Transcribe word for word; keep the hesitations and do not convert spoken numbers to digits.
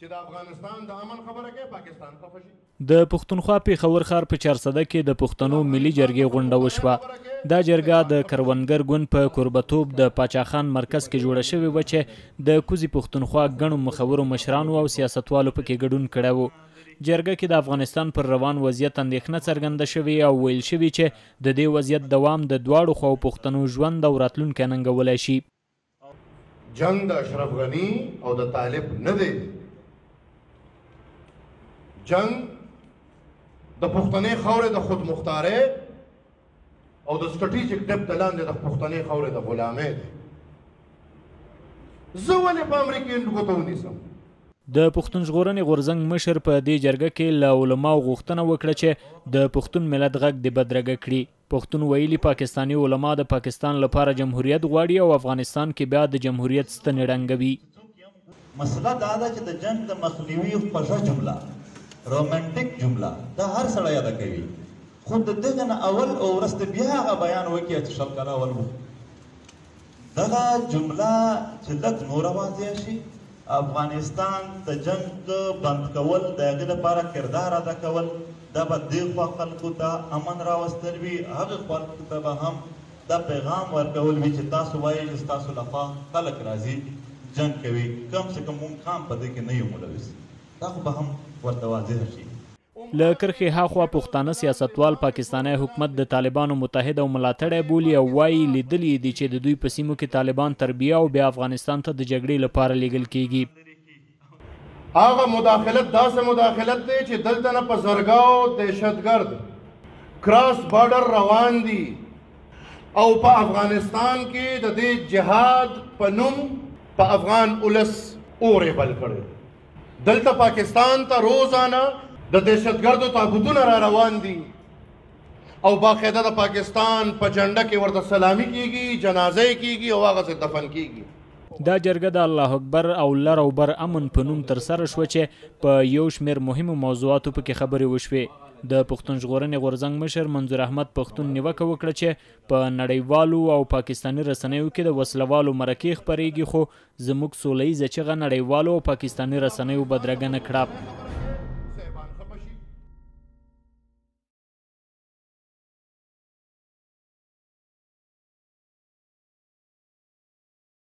چې د افغانستان د امن خبره کوي پاکستان خفه شي. د پښتونخوا پیښور ښار په چارسده کې د پښتنو ملي جرګې غونډه وشوه. دا جرګه د کروندګر ګوند په کوربتوب د پاچا خان مرکز کې جوړه شوې وه چې د کوزې پښتونخوا ګڼو مخورو مشرانو او سیاستوالو پکې ګډون کړی و. جرګه کې د افغانستان پر روان وضعیت اندېښنه څرګنده شوې او ویل شوي چې د دې وضعیت دوام د دواړو خواو پښتنو ژوند او راتلونکی ننګولی شي. جنگ د اشرف غني او د طالب نه دی، جنگ د پښتنې خاورې د خود مختارۍ او د سټریټیجیک ډیپ د لاندې د پښتنې خاورې د غلامۍ دی. زه ولې په امریکې ګوته ونیسم؟ د پښتون ژغورنې غورځنګ مشر په دې جرګه کې له علماو غوښتنه وکړه چې د پښتون ملت غږ دې بدرګه کړي. پښتون ویلي پاکستاني علما د پاکستان لپاره جمهوریت غواړي او افغانستان کې بیا د جمهوریت ستنې ړنګوي. مسله دا ده چې د جنګ د مخنیوي خوږه جمله، رومانټیک جمله، دا هر سړی یاده کوي، خو د دغه نه اول او وروسته بیا هغه بیان وکړي چې شل کاله اول و. دغه جمله چې لږ نوره واضح شي، افغانستان د جنگ بند کول د هغې لپاره کردار ادا کول، دا به دې خوا خلکو ته امن راوستل وي، هغې خلکو ته به هم دا پیغام ورکول وي چې تاسو وایئ چې ستاسو لخوا خلک راځي جنگ کوي، کم سے کم مونږ هم په دې کې نه یو ملوث. دا خو به هم ورته واضح شي. له کرښې هاخوا پښتانه سیاستوال پاکستانی حکومت د طالبانو متحد او ملاتړی بولي او وایي لیدلي دي چې د دوی په سیمو کې طالبان تربیه او بیا افغانستان ته د جګړې لپاره لیږل کیږي. هغه مداخلت داسې مداخلت دی چې دلته نه په زرګاو دهشتګرد کراس بارډر روان دي او په افغانستان کې د دې جهاد په نوم په افغان ولس اورې بل کړی. دلته پاکستان ته روزانه د دهشتګردو تابوتونه را روان دي او باقاعده د پاکستان په جنډه کې ورته سلامي کیږي، جنازه کیږي او هغه دفن کیږي. دا جرګه د الله اکبر او لر او بر امن په نوم ترسره شوه چې په یو شمېر مهمو موضوعاتو پکې خبرې وشوې. د پښتون ژغورنې غورځنګ مشر منظور احمد پښتون نیوکه وکړه چې په نړیوالو او پاکستاني رسنیو کې د وسلوالو مرکې خپرېږي، خو زموږ سوله ییزه چغه نړیوالو او پاکستاني رسنیو بدرګه نه کړه.